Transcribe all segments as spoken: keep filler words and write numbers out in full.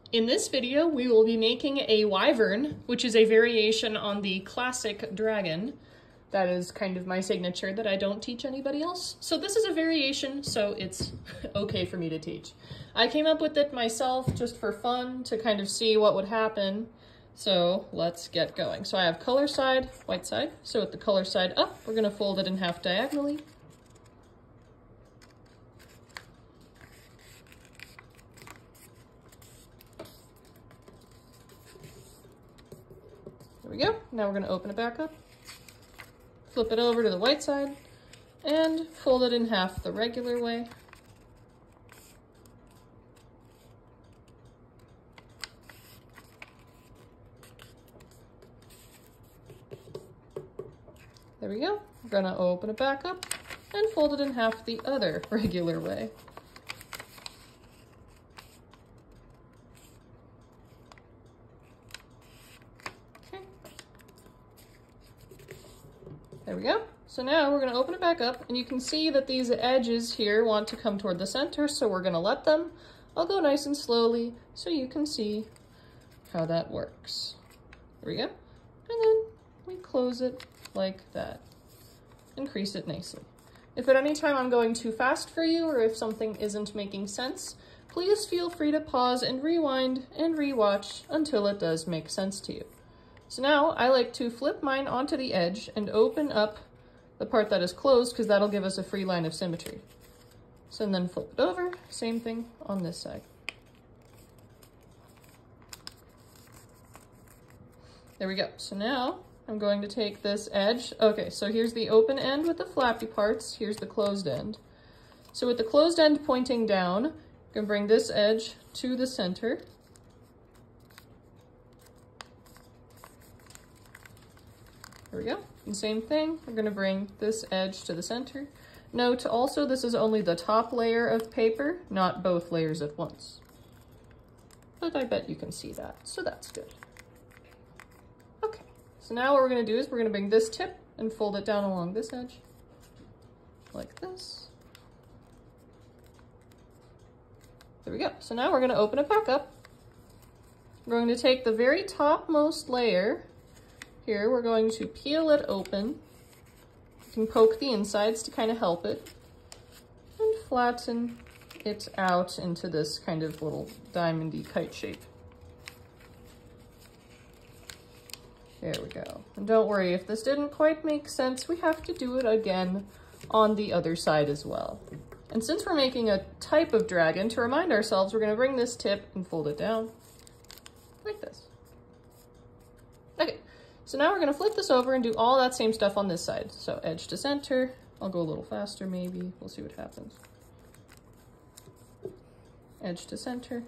In this video, we will be making a wyvern, which is a variation on the classic dragon. That is kind of my signature that I don't teach anybody else. So this is a variation, so it's okay for me to teach. I came up with it myself just for fun to kind of see what would happen. So let's get going. So I have color side, white side. So with the color side up, we're gonna fold it in half diagonally. There we go. Now we're gonna open it back up, flip it over to the white side, and fold it in half the regular way. There we go. We're gonna open it back up and fold it in half the other regular way. Okay. There we go. So now we're gonna open it back up, and you can see that these edges here want to come toward the center, so we're gonna let them. I'll go nice and slowly so you can see how that works. There we go. And then we close it like that. Increase it nicely. If at any time I'm going too fast for you, or if something isn't making sense, please feel free to pause and rewind and rewatch until it does make sense to you. So now I like to flip mine onto the edge and open up the part that is closed, because that'll give us a free line of symmetry. So and then flip it over, same thing on this side. There we go. So now I'm going to take this edge. Okay, so here's the open end with the flappy parts. Here's the closed end. So with the closed end pointing down, I'm going to bring this edge to the center. There we go. And same thing, we're going to bring this edge to the center. Note also, this is only the top layer of paper, not both layers at once. But I bet you can see that, so that's good. So now what we're going to do is we're going to bring this tip and fold it down along this edge, like this. There we go. So now we're going to open it back up. We're going to take the very topmost layer here, we're going to peel it open. You can poke the insides to kind of help it, and flatten it out into this kind of little diamondy kite shape. There we go. And don't worry, if this didn't quite make sense, we have to do it again on the other side as well. And since we're making a type of dragon, to remind ourselves, we're going to bring this tip and fold it down like this. Okay, so now we're going to flip this over and do all that same stuff on this side. So edge to center. I'll go a little faster maybe. We'll see what happens. Edge to center.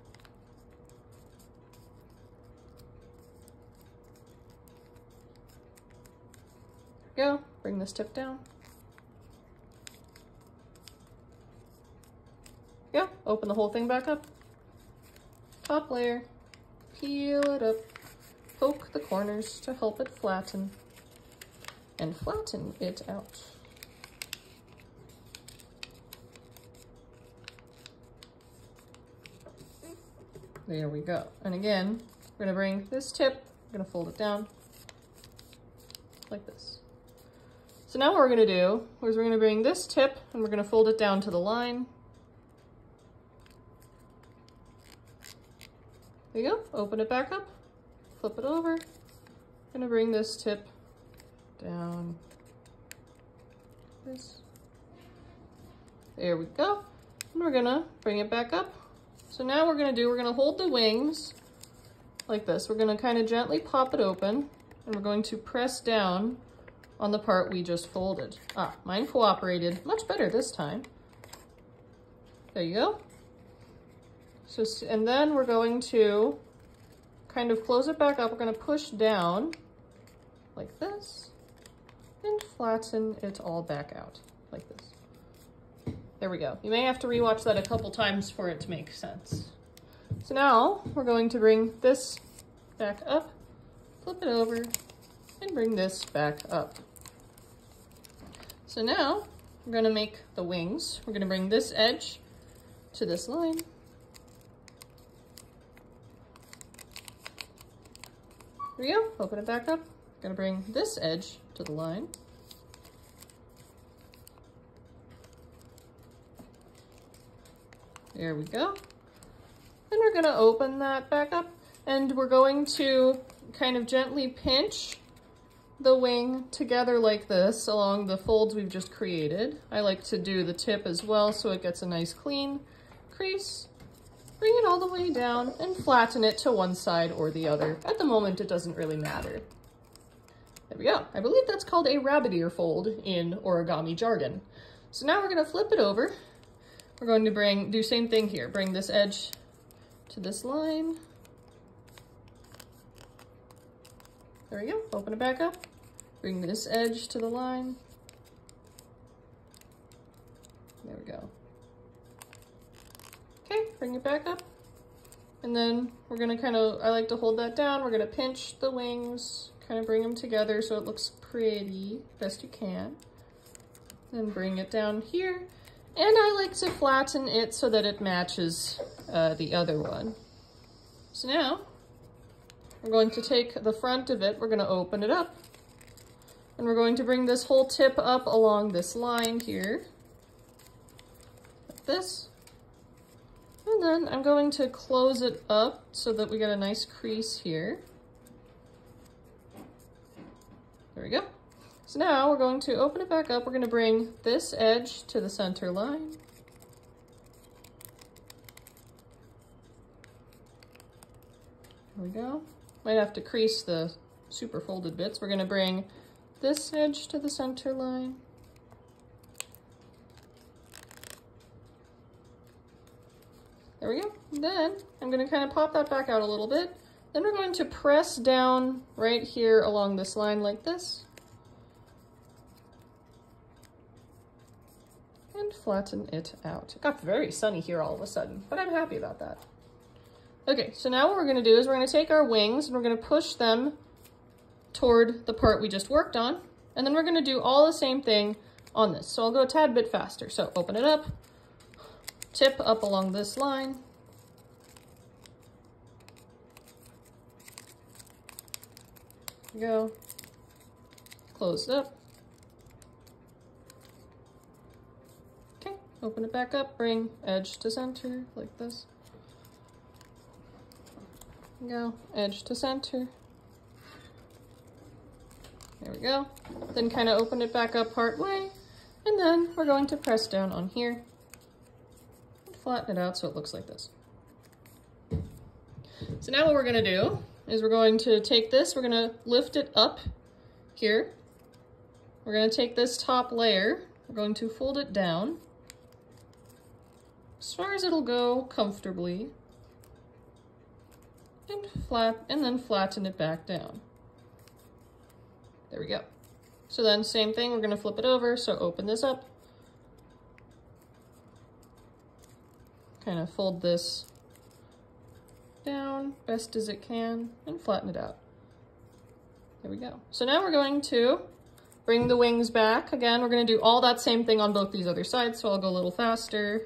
Go, bring this tip down. Go, open the whole thing back up. Top layer, peel it up, poke the corners to help it flatten, and flatten it out. There we go. And again, we're gonna bring this tip, we're gonna fold it down like this. So now what we're gonna do is we're gonna bring this tip and we're gonna fold it down to the line. There you go, open it back up, flip it over. Gonna bring this tip down, this. There we go. And we're gonna bring it back up. So now what we're gonna do, we're gonna hold the wings like this. We're gonna kind of gently pop it open, and we're going to press down on the part we just folded. Ah, mine cooperated much better this time. There you go. So, and then we're going to kind of close it back up. We're going to push down like this and flatten it all back out like this. There we go. You may have to rewatch that a couple times for it to make sense. So now we're going to bring this back up, flip it over, and bring this back up. So now we're going to make the wings. We're going to bring this edge to this line. There we go, open it back up. Gonna bring this edge to the line. There we go. And we're gonna open that back up, and we're going to kind of gently pinch the wing together like this along the folds we've just created. I like to do the tip as well so it gets a nice clean crease. Bring it all the way down and flatten it to one side or the other. At the moment, it doesn't really matter. There we go. I believe that's called a rabbit ear fold in origami jargon. So now we're gonna flip it over. We're going to bring, do same thing here. Bring this edge to this line. There we go, open it back up. Bring this edge to the line. There we go. Okay, bring it back up. And then we're gonna kind of, I like to hold that down. We're gonna pinch the wings, kind of bring them together so it looks pretty, best you can. Then bring it down here. And I like to flatten it so that it matches uh, the other one. So now, we're going to take the front of it, we're gonna open it up. And we're going to bring this whole tip up along this line here. Like this. And then I'm going to close it up so that we get a nice crease here. There we go. So now we're going to open it back up. We're going to bring this edge to the center line. There we go. Might have to crease the super folded bits. We're going to bring this edge to the center line. There we go. Then I'm going to kind of pop that back out a little bit. Then we're going to press down right here along this line like this. And flatten it out. It got very sunny here all of a sudden, but I'm happy about that. Okay, so now what we're going to do is we're going to take our wings and we're going to push them toward the part we just worked on. And then we're going to do all the same thing on this. So I'll go a tad bit faster. So open it up, tip up along this line. Go, close it up. Okay, open it back up, bring edge to center like this. Go, edge to center. There we go. Then kind of open it back up part way, and then we're going to press down on here and flatten it out so it looks like this. So now what we're gonna do is we're going to take this, we're gonna lift it up here. We're gonna take this top layer, we're going to fold it down as far as it'll go comfortably, and flat, and then flatten it back down. There we go. So then same thing, we're gonna flip it over, so open this up. Kind of fold this down best as it can and flatten it out. There we go. So now we're going to bring the wings back. Again, we're gonna do all that same thing on both these other sides, so I'll go a little faster.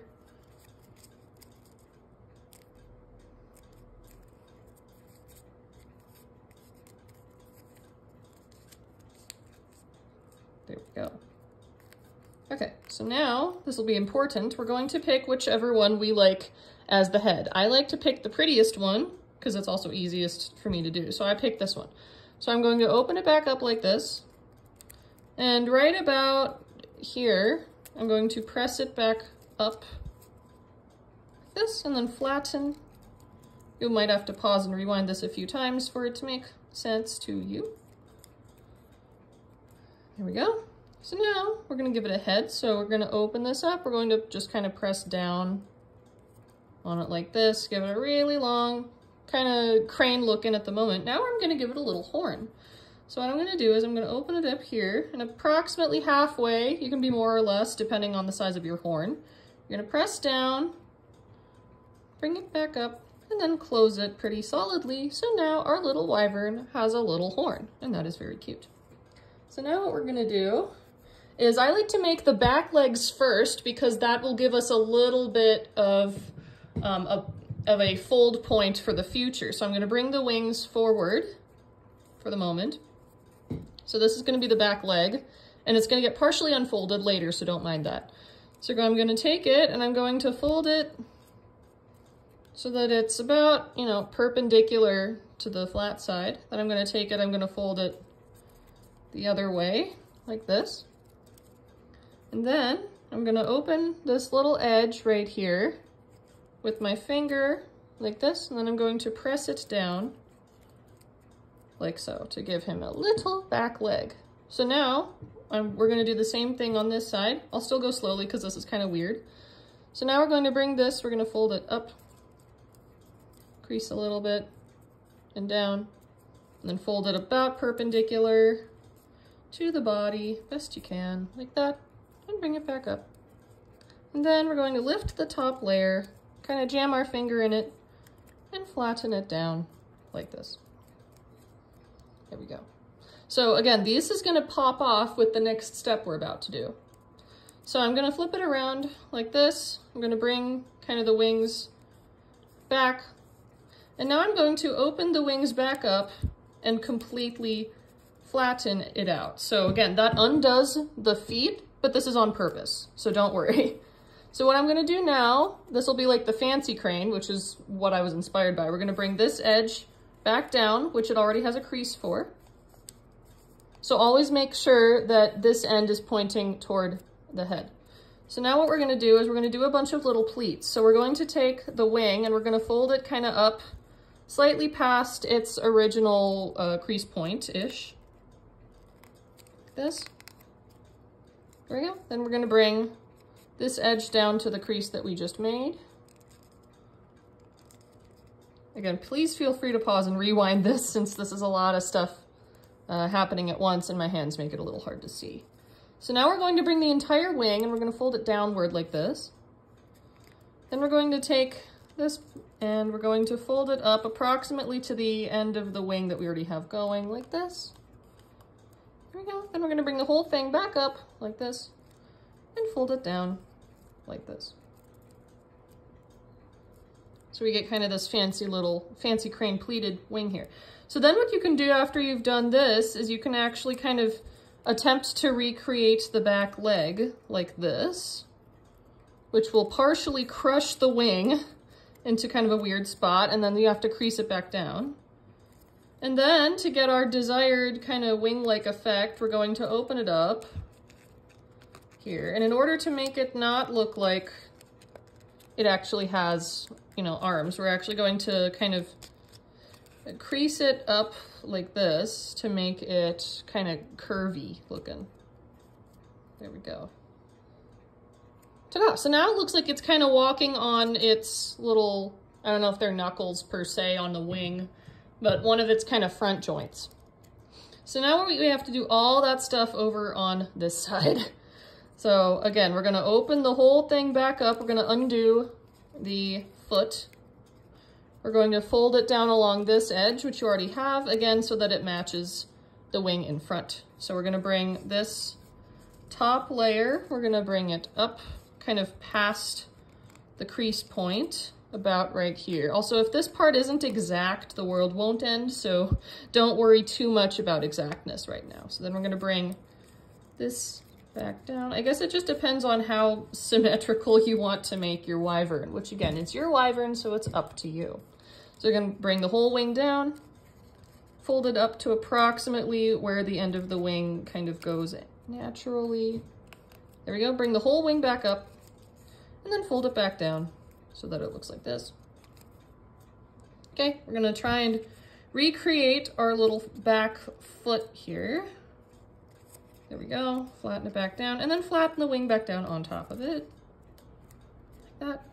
There we go. Okay, so now this will be important. We're going to pick whichever one we like as the head. I like to pick the prettiest one because it's also easiest for me to do. So I picked this one. So I'm going to open it back up like this. And right about here, I'm going to press it back up like this and then flatten. You might have to pause and rewind this a few times for it to make sense to you. There we go. So now we're gonna give it a head. So we're gonna open this up. We're going to just kind of press down on it like this. Give it a really long kind of crane look in at the moment. Now I'm gonna give it a little horn. So what I'm gonna do is I'm gonna open it up here and approximately halfway, you can be more or less depending on the size of your horn. You're gonna press down, bring it back up, and then close it pretty solidly. So now our little wyvern has a little horn, and that is very cute. So now what we're gonna do is I like to make the back legs first because that will give us a little bit of, um, a, of a fold point for the future. So I'm gonna bring the wings forward for the moment. So this is going to be the back leg, and it's going to get partially unfolded later, so don't mind that. So I'm going to take it and I'm going to fold it so that it's about, you know, perpendicular to the flat side. Then I'm going to take it, I'm going to fold it the other way, like this. And then I'm going to open this little edge right here with my finger, like this, and then I'm going to press it down, like so, to give him a little back leg. So now, I'm, we're going to do the same thing on this side. I'll still go slowly because this is kind of weird. So now we're going to bring this, we're going to fold it up, crease a little bit, and down, and then fold it about perpendicular to the body, best you can, like that, and bring it back up. And then we're going to lift the top layer, kind of jam our finger in it, and flatten it down like this. There we go. So again, this is going to pop off with the next step we're about to do. So I'm going to flip it around like this. I'm going to bring kind of the wings back. And now I'm going to open the wings back up and completely flatten it out. So again, that undoes the feet, but this is on purpose, so don't worry. So what I'm going to do now, this will be like the fancy crane, which is what I was inspired by. We're going to bring this edge back down, which it already has a crease for. So always make sure that this end is pointing toward the head. So now what we're going to do is we're going to do a bunch of little pleats. So we're going to take the wing and we're going to fold it kind of up slightly past its original uh, crease point-ish. Like this. There we go. Then we're going to bring this edge down to the crease that we just made. Again, please feel free to pause and rewind this since this is a lot of stuff uh, happening at once and my hands make it a little hard to see. So now we're going to bring the entire wing and we're going to fold it downward like this. Then we're going to take this and we're going to fold it up approximately to the end of the wing that we already have going, like this. There we go. Then we're going to bring the whole thing back up like this and fold it down like this. So we get kind of this fancy little, fancy crane pleated wing here. So then what you can do after you've done this is you can actually kind of attempt to recreate the back leg like this, which will partially crush the wing into kind of a weird spot, and then you have to crease it back down. And then to get our desired kind of wing-like effect, we're going to open it up here. And in order to make it not look like it actually has, you know, arms, we're actually going to kind of crease it up like this to make it kind of curvy looking. There we go. Ta-da! So now it looks like it's kind of walking on its little, I don't know if they're knuckles per se on the wing, but one of its kind of front joints. So now we have to do all that stuff over on this side. So again, we're gonna open the whole thing back up. We're gonna undo the foot. We're going to fold it down along this edge, which you already have, again, so that it matches the wing in front. So we're gonna bring this top layer, we're gonna bring it up kind of past the crease point, about right here. Also, if this part isn't exact, the world won't end, so don't worry too much about exactness right now. So then we're gonna bring this back down. I guess it just depends on how symmetrical you want to make your wyvern, which again, it's your wyvern, so it's up to you. So you're gonna bring the whole wing down, fold it up to approximately where the end of the wing kind of goes naturally. There we go, bring the whole wing back up, and then fold it back down so that it looks like this. Okay, we're gonna try and recreate our little back foot here. There we go, flatten it back down, and then flatten the wing back down on top of it, like that.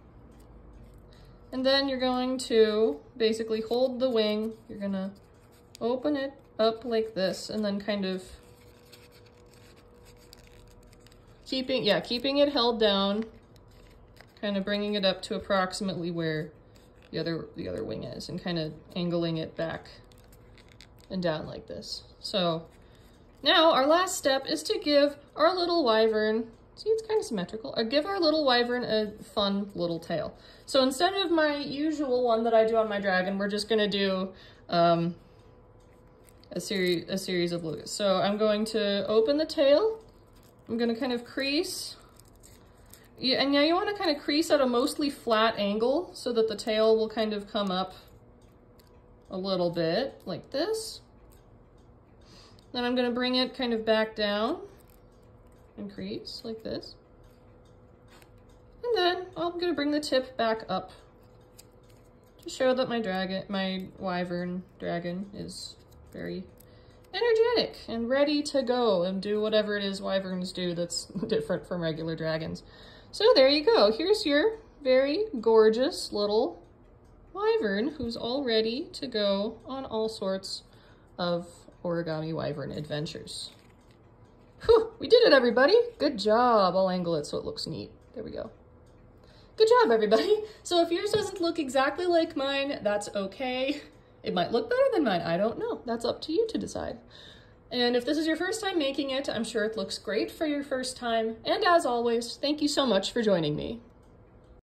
And then you're going to basically hold the wing, you're gonna open it up like this, and then kind of keeping, yeah, keeping it held down, kind of bringing it up to approximately where the other, the other wing is, and kind of angling it back and down like this. So now our last step is to give our little wyvern, see it's kind of symmetrical, or give our little wyvern a fun little tail. So instead of my usual one that I do on my dragon, we're just gonna do um, a series, a series of loops. So I'm going to open the tail. I'm gonna kind of crease. Yeah, and now you wanna kind of crease at a mostly flat angle so that the tail will kind of come up a little bit like this. Then I'm gonna bring it kind of back down and crease like this. And then I'm gonna bring the tip back up to show that my dragon, my wyvern dragon is very energetic and ready to go and do whatever it is wyverns do that's different from regular dragons. So there you go. Here's your very gorgeous little wyvern who's all ready to go on all sorts of origami wyvern adventures. Whew, we did it, everybody. Good job. I'll angle it so it looks neat. There we go. Good job, everybody. So if yours doesn't look exactly like mine, that's okay. It might look better than mine. I don't know. That's up to you to decide. And if this is your first time making it, I'm sure it looks great for your first time. And as always, thank you so much for joining me.